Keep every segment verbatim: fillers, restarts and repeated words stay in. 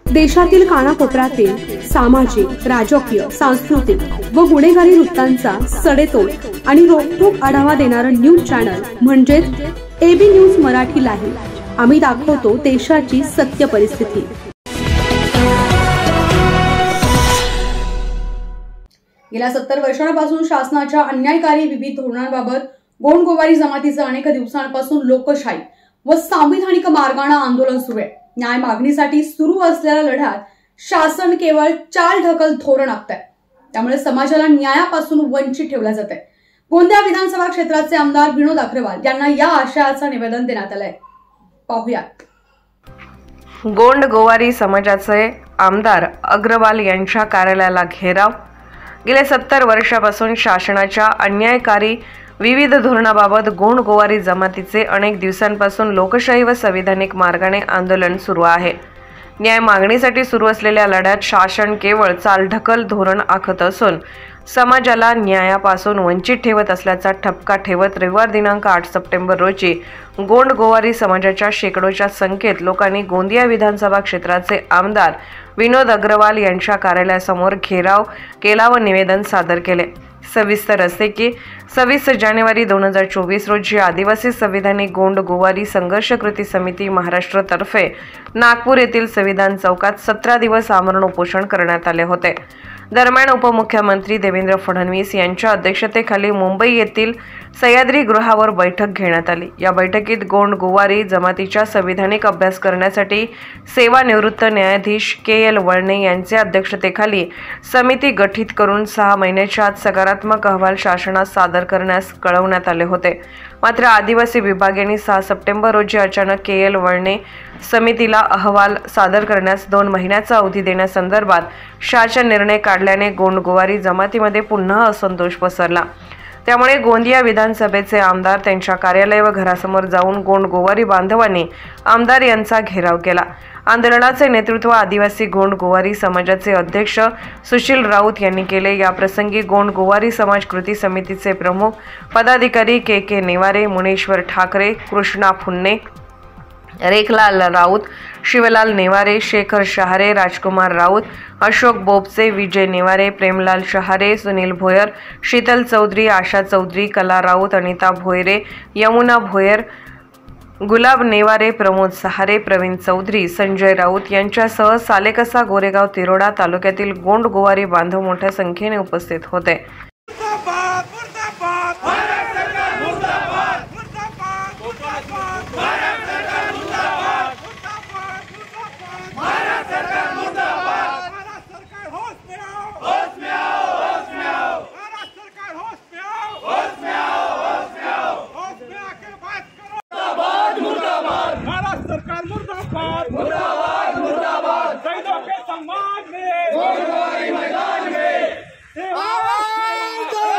देशातील कानाकोपऱ्यातील सामाजिक, राजकीय, सांस्कृतिक व गुन्हेगारी वृत्तांचा सडेतोड आणि रोखठोक आढावा देणारं न्यूज चॅनल म्हणजेच एबी न्यूज मराठी लाईव्ह। आम्ही दाखवतो देशाची सत्य परिस्थिती। गेल्या सत्तर वर्षांपासून शासनाच्या अन्यायकारी विविध धोरणांबाबत गोंडगोवारी जमातीचं अनेक दिवसांपासून लोकशाही व संविधानिक मार्गाने आंदोलन सुरू आहे। न्याय मागणीसाठी सुरू असलेल्या लढ्यात शासन केवळ चालढकल धोरण आखतंय, त्यामुळे समाजाला न्यायापासून वंचित ठेवलं जातंय। गोंदिया विधानसभा क्षेत्राचे आमदार विनोद अग्रवाल यांना या आशयाचं निवेदन देण्यात आलंय। पाहूयात। गोंडगोवारी समाजाचे आमदार अग्रवाल यांच्या कार्यालयाला घेराव। गेल्या सत्तर वर्षापासून शासनाच्या अन्यायकारी विविध धोरणाबाबत गोंडगोवारी जमातीचे अनेक दिवसांपासून लोकशाही व संविधानिक मार्गाने आंदोलन सुरू आहे। न्याय मागणीसाठी सुरू असलेल्या लढ्यात शासन केवळ चालढकल धोरण आखत असून समाजाला न्यायापासून वंचित ठेवत असल्याचा ठपका ठेवत रविवार दिनांक आठ सप्टेंबर रोजी गोंडगोवारी समाजाच्या शेकडोच्या संख्येत लोकांनी गोंदिया विधानसभा क्षेत्राचे आमदार विनोद अग्रवाल यांच्या कार्यालयासमोर घेराव केला व निवेदन सादर केले। सविस्तर असे की सव्वीस जानेवारी दोन हजार चोवीस रोजी आदिवासी संविधानिक गोंडगोवारी संघर्ष कृती समिती महाराष्ट्र तर्फे नागपूर येथील संविधान चौकात सतरा दिवस आमरण उपोषण करण्यात आले होते। दरम्यान उपमुख्यमंत्री देवेंद्र फडणवीस यांच्या अध्यक्षतेखाली मुंबई येथील सह्याद्री गृहावर बैठक घेण्यात आली। या बैठकीत गोंडगोवारी जमातीचा संविधानिक अभ्यास करण्यासाठी सेवानिवृत्त न्यायाधीश के एल वळणे यांच्या अध्यक्षतेखाली समिती गठीत करून सहा महिन्याच्या आत सकारात्मक अहवाल शासनास सादर करण्यास कळवण्यात आले होते। मात्र आदिवासी विभाग यांनी सहा सप्टेंबर रोजी अचानक के एल वळणे समितीला अहवाल सादर करण्यास दोन महिन्याचा अवधी देण्यासंदर्भात शासन निर्णय काढल्याने गोंडगोवारी जमातीमध्ये पुन्हा असंतोष पसरला। त्यामुळे गोंदिया विधानसभेचे आमदार त्यांच्या कार्यालय व घरासमोर जाऊन गोंडगोवारी बांधवांनी आमदार यांचा घेराव केला। आंदोलनाचे नेतृत्व आदिवासी गोंडगोवारी समाजाचे अध्यक्ष सुशील राऊत यांनी केले। या प्रसंगी गोंडगोवारी समाज कृती समितीचे प्रमुख पदाधिकारी के के नेवारे, मुनेश्वर ठाकरे, कृष्णा फुन्ने, रेखलाल राऊत, शिवलाल नेवारे, शेखर शहारे, राजकुमार राऊत, अशोक बोपचे, विजय नेवारे, प्रेमलाल शहारे, सुनील भोयर, शीतल चौधरी, आशा चौधरी, कला राऊत, अनिता भोयरे, यमुना भोयर, गुलाब नेवारे, प्रमोद सहारे, प्रवीण चौधरी, संजय राऊत यांच्यासह सालेकसा, गोरेगाव, तिरोडा तालुक्यातील गोंडगोवारी बांधव मोठ्या संख्येने उपस्थित होते। सरकार मुर्दाबाद मुर्दाबाद मुर्दाबाद शहीदों के सम्मान में गोंडगोवारी मैदान में आवाज दो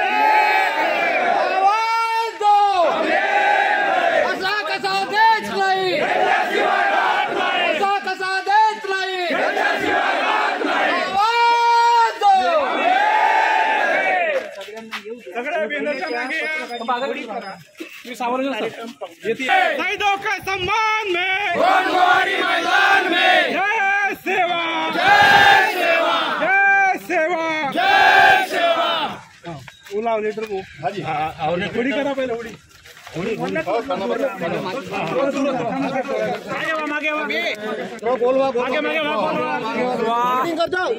आवाज दो असा कसा देश नाही असा कसा देश नाही आवाज दो सगळ्या बेनरच्या मागे शहीदों के सम्मान में गोंडगोवारी मैदान में जय सेवा जय सेवा जय सेवा जय सेवा। उलाव लेटर को हाजी हां थोड़ी करा पहले थोड़ी थोड़ी मागे मागे तो बोलवा मागे मागे मागे कर जाओ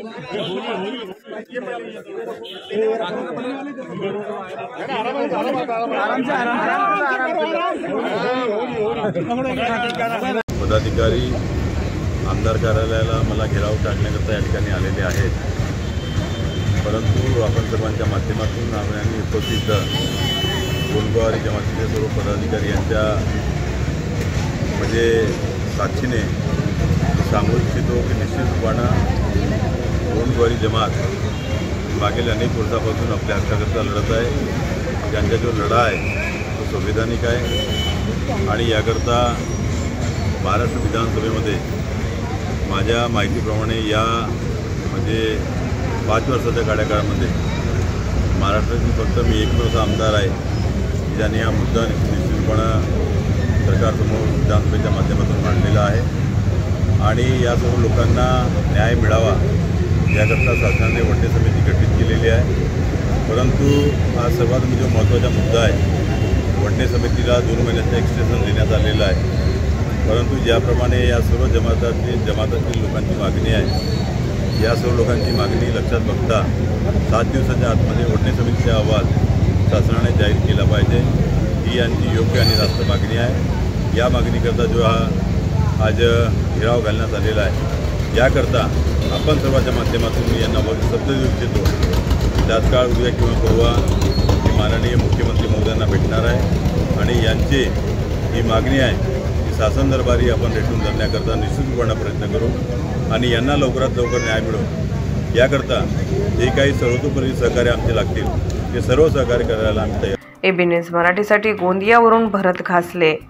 पदाधिकारी आमदार कार्यालयाला मला घेराव टाकण्याकरता या ठिकाणी आलेले आहेत, परंतु आपण सर्वांच्या माध्यमातून आम्ही उपस्थित गोंडगोवारी जमातीचे सर्व पदाधिकारी यांच्या म्हणजे साक्षीने सांगू इच्छितो की निश्चित रूपानं गोंडगोवारी जमात मागील अनेक वर्षापासून आपल्या हक्काकरता लढत आहे। त्यांचा जो लढा आहे तो संविधानिक आहे आणि याकरता महाराष्ट्र विधानसभेमध्ये माझ्या माहितीप्रमाणे या म्हणजे पाच वर्षाच्या कार्यकाळामध्ये महाराष्ट्रातील फक्त मी एकमेव आमदार आहे ज्याने हा मुद्दा निश्चितपणे सरकारसमोर विधानसभेच्या माध्यमातून मांडलेला आहे। आणि या सर्व लोकांना न्याय मिळावा याकरता शासनाने वड्डे समिती गठीत केलेली आहे। परंतु हा सर्वात म्हणजे महत्त्वाचा मुद्दा आहे। वड्डे समितीला दोन महिन्याचं एक्सटेन्शन देण्यात आलेलं आहे, परंतु ज्याप्रमाणे या सर्व जमातातील जमातातील लोकांची मागणी आहे, या सर्व लोकांची मागणी लक्षात बघता सात दिवसाच्या आतमध्ये वड्डे समितीचा अहवाल शासनाने जाहीर केला पाहिजे। ही यांची योग्य आणि रास्त मागणी आहे। या मागणीकरता जो हा आज घेराव घालण्यात आलेला आहे, याकरता आपण सर्वांच्या माध्यमातून मी यांना शब्द देऊ इच्छितो। तात्काळ उद्या किंवा परवा मी माननीय मुख्यमंत्री महोदयांना भेटणार आहे आणि यांची ही मागणी आहे की शासन दरबारी आपण रेटून धरण्याकरता निश्चितपणे प्रयत्न करू आणि यांना लवकरात लवकर न्याय मिळो याकरता जे काही सर्वतोपरी सहकार्य आमचे लागतील ते सर्व सहकार्य करायला आम्ही तयार। एबी न्यूज मराठीसाठी गोंदियावरून भरत घासले।